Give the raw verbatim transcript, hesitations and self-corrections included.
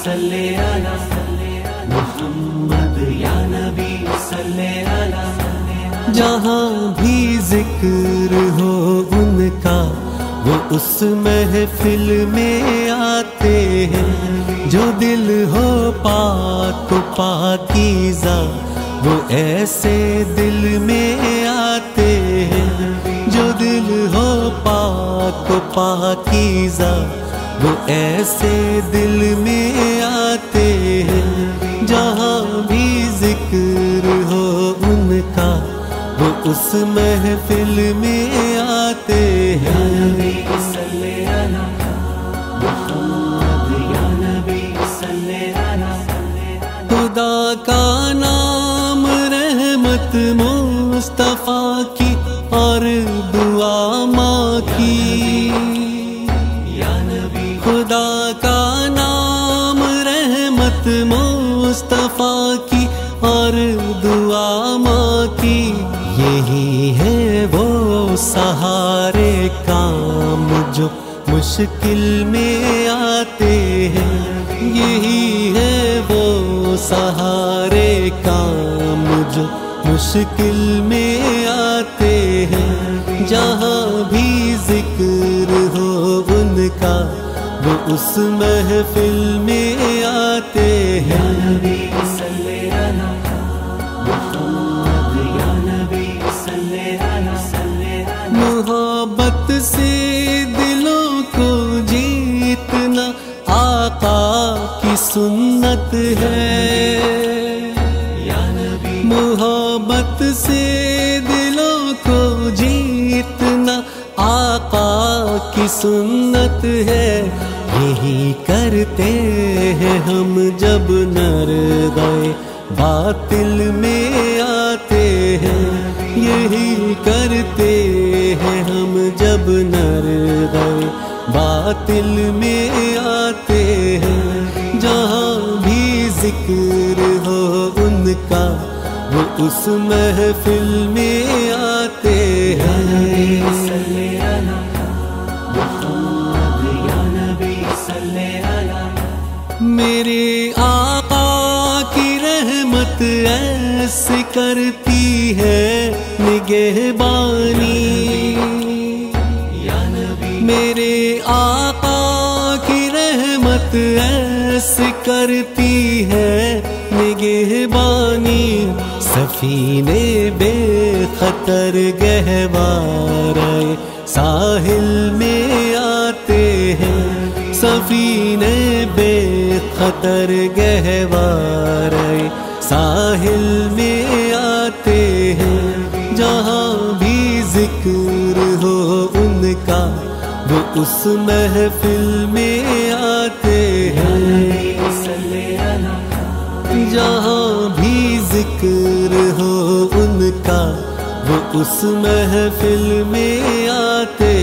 صلی علی محمد یا نبی صلی علی. جہاں بھی ذکر ہو ان کا وہ اس محفل میں آتے ہیں. جو دل ہو پاک و پاکیزہ وہ ایسے دل میں آتے ہیں. جو دل ہو پاک و پاکیزہ وہ ایسے دل میں آتے ہیں. جہاں بھی ذکر ہو ان کا وہ اس محفل میں آتے ہیں. خدا کا نام رحمت مصطفیٰ کی اور دعا ماں کی. خدا کا نام رحمت مصطفیٰ کی اور دعا ماں کی. یہی ہے وہ سہارے کام جو مشکل میں آتے ہیں. یہی ہے وہ سہارے کام جو مشکل میں آتے ہیں. جہاں بھی ذکر ہو ان کا وہ اس محفل میں آتے ہیں. محبت سے دلوں کو جیتنا آقا کی سنت ہے. محبت سے دلوں کو جیتنا آقا کی سنت ہے. یہی کرتے ہیں ہم جب نر گئے باطل میں آتے ہیں. یہی کرتے ہیں ہم جب نر گئے باطل میں آتے ہیں. جہاں بھی ذکر ہو ان کا وہ اس محفل میں آتے ہیں. میرے آقا کی رحمت ایسے کرتی ہے نگہبانی. میرے آقا کی رحمت ایسے کرتی ہے نگہبانی. سفینے بے خطر گہوارے ساحل میں آتے ہیں. سفینے بے خطر گہوارے ساحل میں آتے ہیں. جہاں بھی ذکر ہو ان کا وہ اس محفل میں آتے ہیں. جہاں بھی ذکر ہو ان کا وہ اس محفل میں آتے